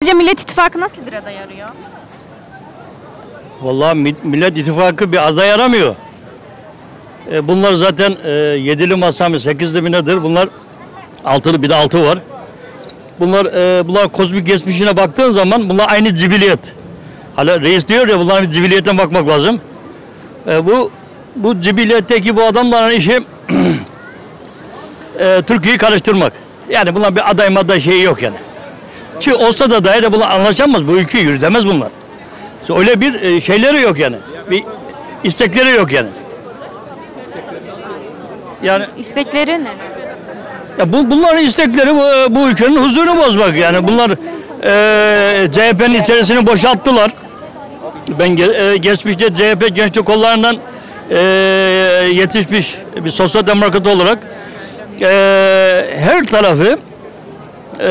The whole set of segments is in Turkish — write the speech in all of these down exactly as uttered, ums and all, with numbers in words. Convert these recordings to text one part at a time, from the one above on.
Sizce Millet İttifakı nasıl bir aday arıyor? Vallahi Millet İttifakı bir aday aramıyor. E, bunlar zaten e, yedili masa mı sekizli mi nedir? Bunlar altılı, bir de altı var. Bunlar e, bunlar kozmik geçmişine baktığın zaman bunlar aynı cibiliyet. Hala reis diyor ya, bunların bir cibiliyetten bakmak lazım. E, bu bu cibiliyetteki bu adamların işi e, Türkiye'yi karıştırmak. Yani bunlar bir aday maday şeyi yok yani. Ki olsa da dahi de bunlar anlaşamaz. Bu ülkeyi yürütemez bunlar. Öyle bir e, şeyleri yok yani. Bir istekleri yok yani. Yani İstekleri ne? ya bu, bunların istekleri bu, bu ülkenin huzurunu bozmak yani. Bunlar e, C H P'nin içerisini boşalttılar. Ben ge, e, geçmişte C H P gençlik kollarından e, yetişmiş bir sosyal demokrat olarak e, her tarafı e,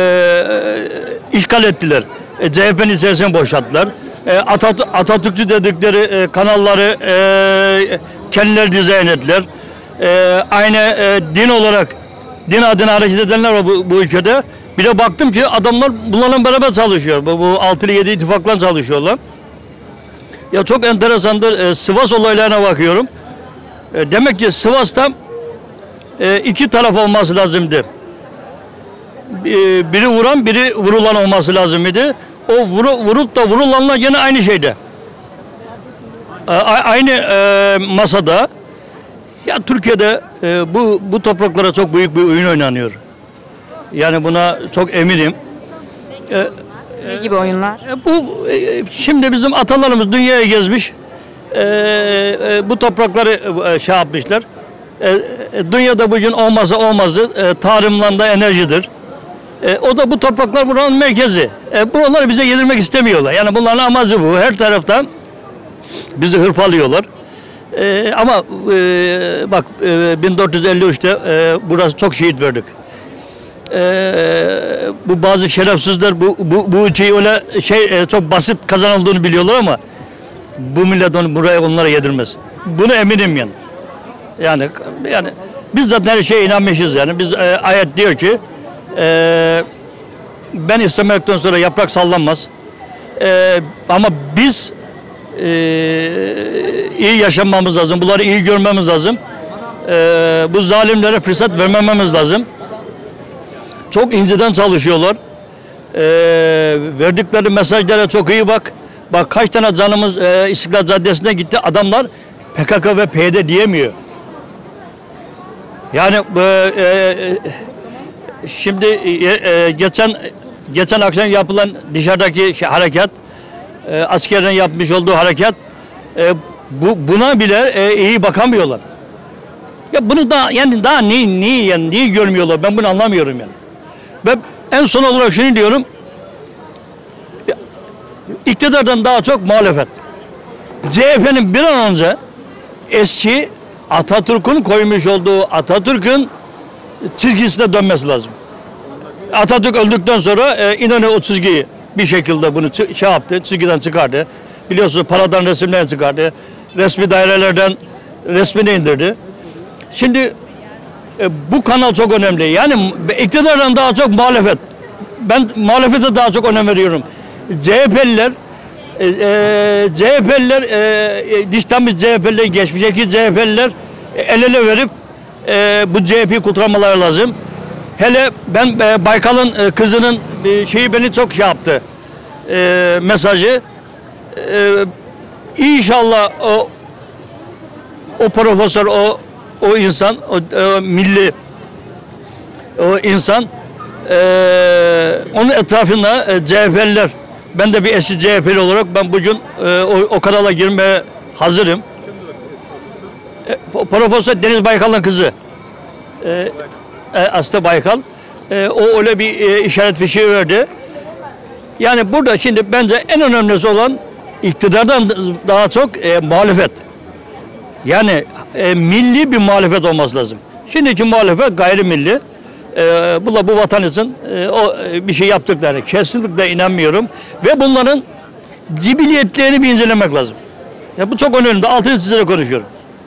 işgal ettiler. E, C H P'nin içerisini boşalttılar. E, Atat Atatürkçü dedikleri e, kanalları e, kendileri dizayn ettiler. E, aynı e, din olarak din adına hareket edenler var bu, bu ülkede. Bir de baktım ki adamlar bunlarla beraber çalışıyor. Bu, bu altılı yedi ittifakla çalışıyorlar. Ya çok enteresandır. E, Sivas olaylarına bakıyorum. E, demek ki Sivas'ta e, iki taraf olması lazımdı. E, biri vuran, biri vurulan olması lazımdı. O vuru, vurup da vurulanlar yine aynı şeyde. E, aynı e, masada. Ya Türkiye'de e, bu bu topraklara çok büyük bir oyun oynanıyor. Yani buna çok eminim. E, Ne gibi oyunlar? e, bu e, şimdi bizim atalarımız dünyayı gezmiş. E, e, bu toprakları e, şey yapmışlar. E, e, dünyada bugün olmazsa olmazı e, tarımla da enerjidir. E, o da bu topraklar buranın merkezi. E, buraları bize yedirmek istemiyorlar. Yani bunların amacı bu. Her taraftan bizi hırpalıyorlar. Ee, ama e, bak e, bin dört yüz elli üçte e, burası çok şehit verdik. E, bu bazı şerefsizler bu bu bu ülkeyi öyle şey e, çok basit kazanıldığını biliyorlar ama bu millet onu buraya onlara yedirmez. Bunu eminim yani. Yani yani biz zaten her şeye inanmışız yani. Biz e, ayet diyor ki e, ben istemekten sonra yaprak sallanmaz. E, ama biz Ee, iyi yaşamamız lazım. Bunları iyi görmemiz lazım. Ee, bu zalimlere fırsat vermememiz lazım. Çok inceden çalışıyorlar. Ee, verdikleri mesajlara çok iyi bak. Bak kaç tane canımız e, İstiklal Caddesi'ne gitti. Adamlar P K K ve P Y D diyemiyor. Yani e, e, şimdi e, e, geçen geçen akşam yapılan dışarıdaki şey, harekat, E, askerin yapmış olduğu harekat e, bu buna bile e, iyi bakamıyorlar. Ya bunu da yani daha niye niye yani niye görmüyorlar? Ben bunu anlamıyorum yani. Ben en son olarak şunu diyorum. Ya, iktidardan daha çok muhalefet. C H P'nin bir an önce eski Atatürk'ün koymuş olduğu Atatürk'ün çizgisine dönmesi lazım. Atatürk öldükten sonra e, İnönü o çizgiyi bir şekilde bunu şey yaptı, çizgiden çıkardı. Biliyorsunuz paradan resimlerini çıkardı. Resmi dairelerden resmini indirdi. Şimdi e, bu kanal çok önemli. Yani iktidardan daha çok muhalefet. Ben muhalefete daha çok önem veriyorum. C H P'liler e, e, C H P'liler e, dişten C H P'liler geçmişteki C H P'liler e, el ele verip e, bu C H P'yi kurtarmaları lazım. Hele ben e, Baykal'ın e, kızının e, şeyi beni çok şey yaptı. E, mesajı. E, İnşallah o o profesör, o o insan, o, o milli o insan e, onun etrafında e, C H P'liler. Ben de bir eski C H P'li olarak ben bugün e, o, o kanala girmeye hazırım. E, Profesör Deniz Baykal'ın kızı. E, e, Aslı Baykal. E, o öyle bir e, işaret fişeği verdi. Yani burada şimdi bence en önemlisi olan iktidardan daha çok e, muhalefet. Yani e, milli bir muhalefet olması lazım. Şimdiki muhalefet gayrimilli. E, bu da bu vatan için e, o e, bir şey yaptıkları kesinlikle inanmıyorum. Ve bunların cibiliyetlerini bir incelemek lazım. Ya bu çok önemli. Altını çizerek konuşuyorum.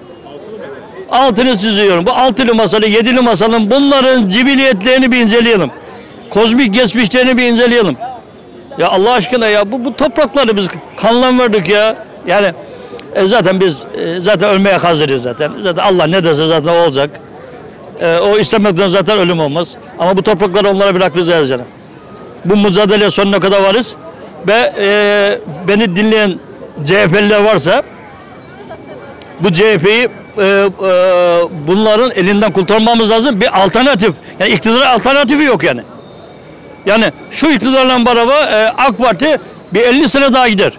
Altını çiziyorum. Bu altılı masalı, yedili masalın bunların cibiliyetlerini bir inceleyelim. Kozmik geçmişlerini bir inceleyelim. Ya Allah aşkına ya bu, bu toprakları biz kanla verdik ya. Yani e, zaten biz e, zaten ölmeye hazırız zaten. Zaten Allah ne dese zaten olacak. E, o istemekten zaten ölüm olmaz. Ama bu toprakları onlara bırakmayacağız yani. Bu mücadeleye sonuna kadar varız. Ve e, beni dinleyen C H P'liler varsa bu C H P'yi e, e, bunların elinden kurtarmamız lazım. Bir alternatif. Yani iktidar alternatifi yok yani. Yani şu iktidarla beraber e, AK Parti bir elli sene daha gider.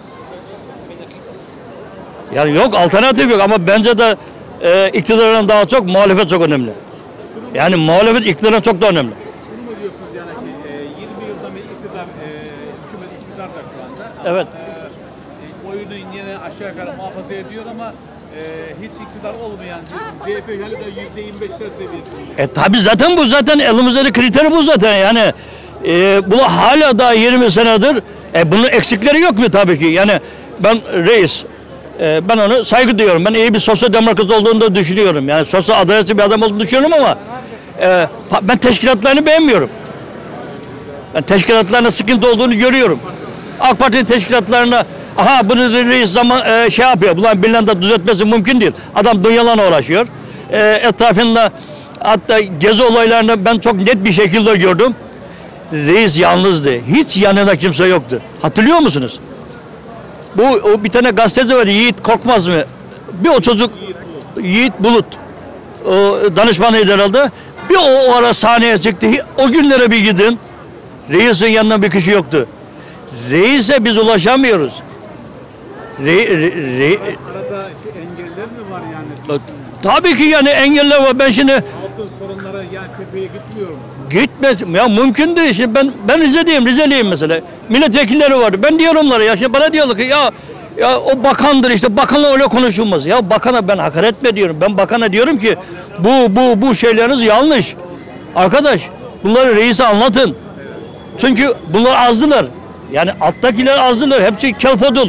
Yani yok, alternatif yok ama bence de e, iktidardan daha çok muhalefet çok önemli. Yani muhalefet iktidardan çok da önemli. Şunu mu diyorsunuz yani ki e, yirmi yılda bir iktidar, e, hükümet iktidar da şu anda. Evet. E, oyunu yine aşağı yukarı muhafaza ediyor ama e, hiç iktidar olmayan C H P hele de yüzde yirmi beşler seviyesinde. E tabi zaten bu zaten elimizdeki kriteri bu zaten yani. E, bu hala daha yirmi senedir. E, bunun eksikleri yok mu tabii ki? Yani ben reis, e, ben onu saygı duyuyorum. Ben iyi bir sosyal demokrat olduğunu da düşünüyorum. Yani sosyal adaletli bir adam olduğunu düşünüyorum ama e, ben teşkilatlarını beğenmiyorum. Ben teşkilatlarına sıkıntı olduğunu görüyorum. AK Parti'nin teşkilatlarına aha bunu reis zaman e, şey yapıyor. Bunlar birilerinde düzeltmesi mümkün değil. Adam dünyalarla uğraşıyor. E, etrafında hatta gezi olaylarını ben çok net bir şekilde gördüm. Reis yalnızdı. Hiç yanında kimse yoktu. Hatırlıyor musunuz? Bu o bir tane gazeteci var, Yiğit Korkmaz mı? Bir o çocuk Yiğit Bulut. O danışmanıydı herhalde. Bir o, o ara sahneye çıktı. O günlere bir gidin. Reisin yanında bir kişi yoktu. Reis'e biz ulaşamıyoruz. Re, re, re, Arada şu engeller mi var yani? tabii ki yani engeller var. Ben şimdi Halkın sorunları yani tepeye gitmiyor mu? gitmez. Ya mümkün değil. Şimdi ben ben Rize'deyim, Rizeliyim mesela. Milletvekilleri var. Ben diyorum onlara ya şimdi bana diyorlar ki ya ya o bakandır işte bakanla öyle konuşulmaz. Ya bakana ben hakaret mi ediyorum? Ben bakana diyorum ki bu bu bu şeyleriniz yanlış. Arkadaş bunları reise anlatın. Çünkü bunlar azdılar. Yani alttakiler azdılar. Hepsi kelfodul.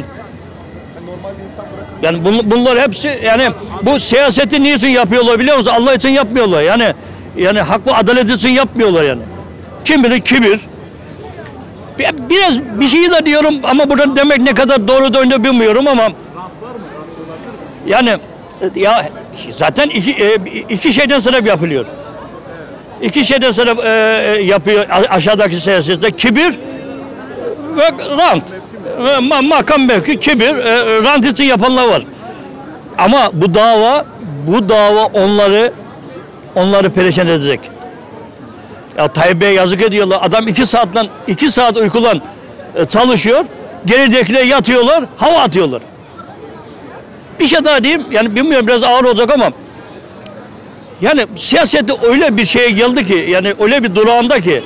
Yani bun, bunlar hepsi yani bu siyaseti niçin yapıyorlar biliyor musun? Allah için yapmıyorlar. Yani yani hak ve adalet için yapmıyorlar yani. Kim bilir kibir. Biraz bir şey de diyorum ama buradan demek ne kadar doğru döndü bilmiyorum ama yani ya zaten iki, iki şeyden sebep yapılıyor. İki şeyden sebep e, yapıyor aşağıdaki siyasette kibir ve rant. Ve ma makam mevki kibir, e, rant için yapanlar var. Ama bu dava bu dava onları onları perişan edecek. Ya Tayyip Bey yazık ediyorlar. Adam iki saatten iki saat uykulan e, çalışıyor. Geridekiler yatıyorlar, hava atıyorlar. Bir şey daha diyeyim. Yani bilmiyorum biraz ağır olacak ama yani siyasette öyle bir şeye geldi ki yani öyle bir durağında ki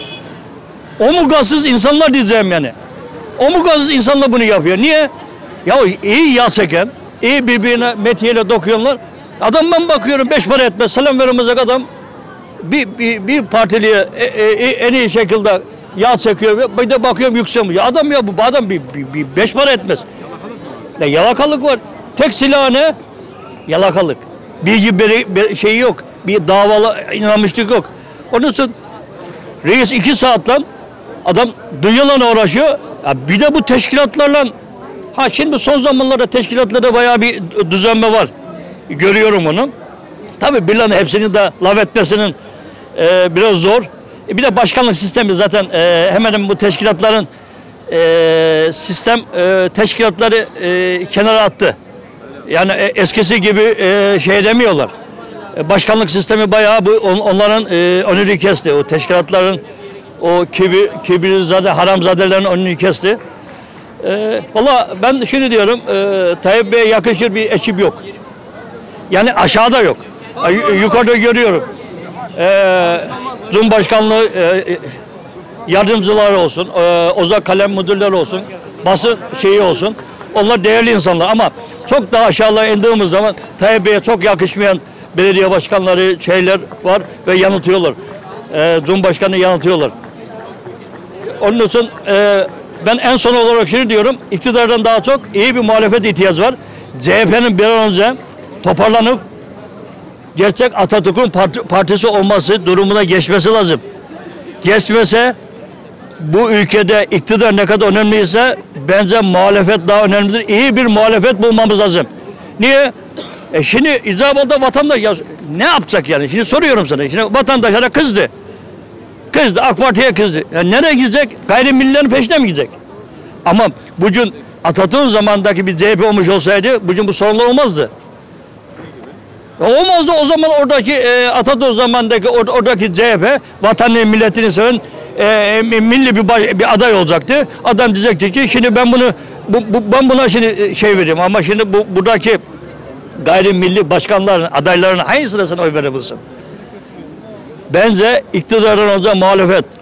omurgasız insanlar diyeceğim yani. Omurgasız insanlar bunu yapıyor. Niye? Ya iyi yağ çeken, iyi birbirine metiyeyle dokuyorlar. Adam ben bakıyorum beş para etmez. Selam veremeyecek adam bir, bir, bir partiliye e, e, en iyi şekilde yağ çekiyor. Bir de bakıyorum yükselmiyor. Adam ya bu adam bir, bir, bir beş para etmez. Ya yalakalık var. Tek silahı ne? Yalakalık. Bilgi bir, bir şey yok. Bir davalı inanmışlık yok. Onun için reis iki saat lan adam dünyalarla uğraşıyor. Ya bir de bu teşkilatlarla ha şimdi son zamanlarda teşkilatlarda bayağı bir düzenme var. Görüyorum onu. Tabii birilerinin hepsini de laf etmesinin e, biraz zor. E, bir de başkanlık sistemi zaten e, hemen hemen bu teşkilatların e, sistem e, teşkilatları e, kenara attı. Yani e, eskisi gibi e, şey demiyorlar. E, başkanlık sistemi bayağı bu on, onların e, önünü kesti. O teşkilatların o kibir, kibirzade, haramzadelerin önünü kesti. E, Valla ben şunu diyorum, e, Tayyip Bey'e yakışır bir ekip yok. Yani aşağıda yok. E, yukarıda görüyorum. E, Cumhurbaşkanlığı e, yardımcıları olsun, e, Ozak kalem müdürleri olsun, basın şeyi olsun. Onlar değerli insanlar ama çok daha aşağıya indiğimiz zaman Tayyip Bey'e çok yakışmayan belediye başkanları şeyler var ve yanıltıyorlar. E, Cumhurbaşkanı yanıltıyorlar. Onun için e, ben en son olarak şunu diyorum, iktidardan daha çok iyi bir muhalefet ihtiyacı var. C H P'nin bir an önce toparlanıp gerçek Atatürk'ün parti, partisi olması durumuna geçmesi lazım. Geçmese bu ülkede iktidar ne kadar önemliyse bence muhalefet daha önemlidir. İyi bir muhalefet bulmamız lazım. Niye? E şimdi icabında vatandaş ya ne yapacak yani? Şimdi soruyorum sana. Şimdi vatandaşlara kızdı. Kızdı. AK Parti'ye kızdı. Yani nereye gidecek? Gayrimillilerin peşine mi gidecek? Ama bugün Atatürk zamanındaki bir C H P olmuş olsaydı bugün bu sorunlar olmazdı. Olmazdı o zaman oradaki e, Atatürk zamanındaki or, oradaki C H P vatanını milletini seven e, milli bir, baş, bir aday olacaktı. Adam diyecekti ki şimdi ben bunu bu, bu, ben buna şimdi şey vereyim ama şimdi bu buradaki gayrimilli başkanların adaylarının hangi sırasına oy verebilirsin? Bence iktidarın olacak muhalefet